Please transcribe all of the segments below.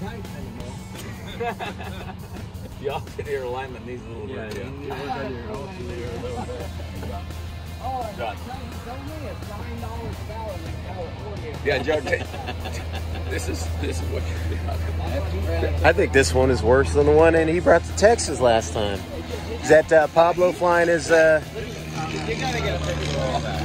Y'all can hear alignment these little bit. Yeah, Joe. This is what you're talking. I think this one is worse than the one and he brought to Texas last time. Is that Pablo flying his? You gotta get a picture of that.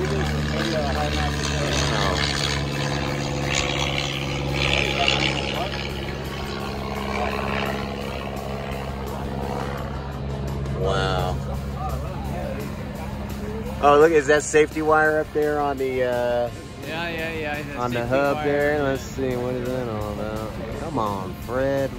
Wow. Oh, look, is that safety wire up there on the Yeah. on the hub there? Let's see, what is that all about? Come on, Fred.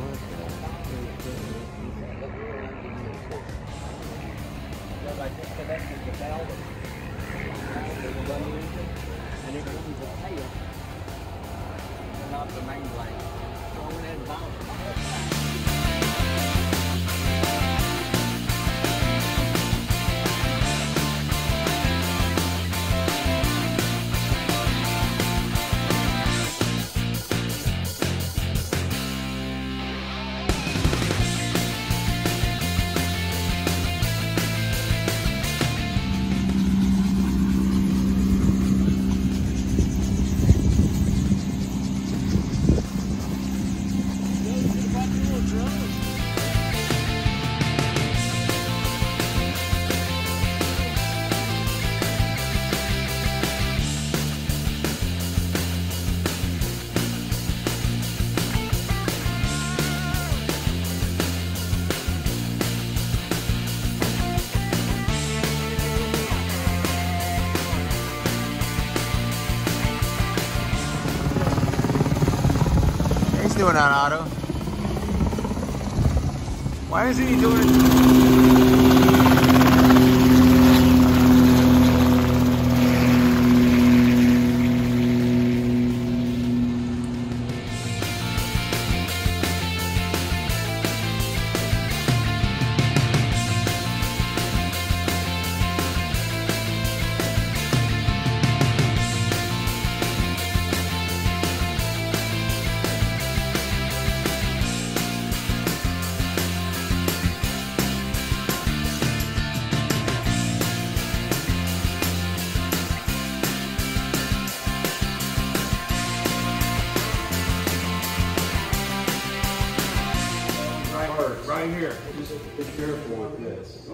Doing on auto. Why isn't he doing it? Right here. Just be careful with this.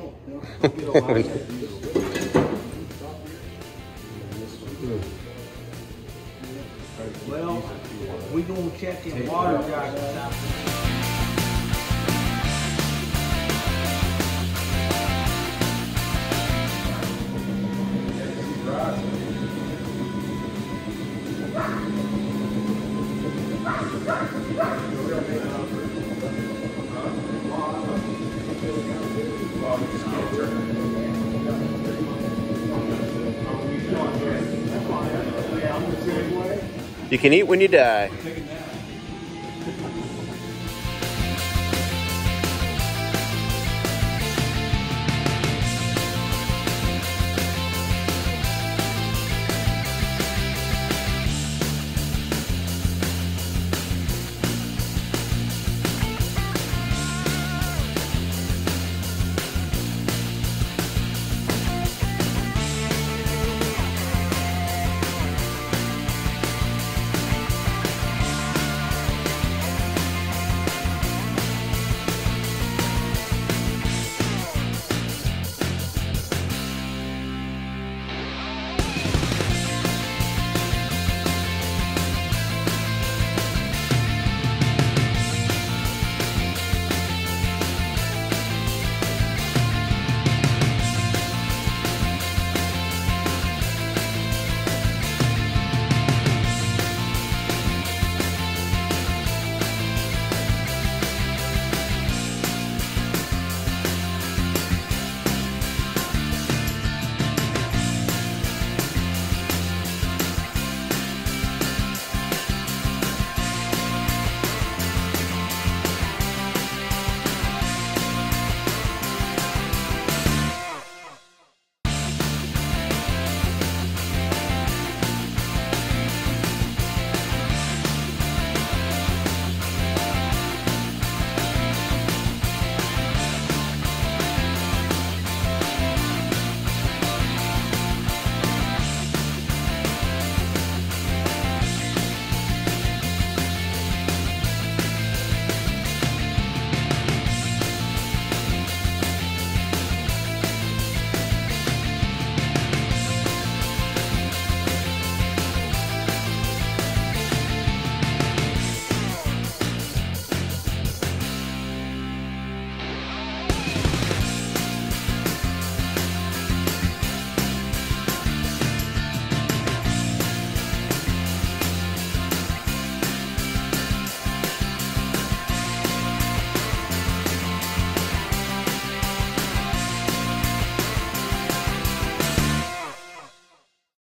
Well, we gonna check in water jackets out there. You can eat when you die.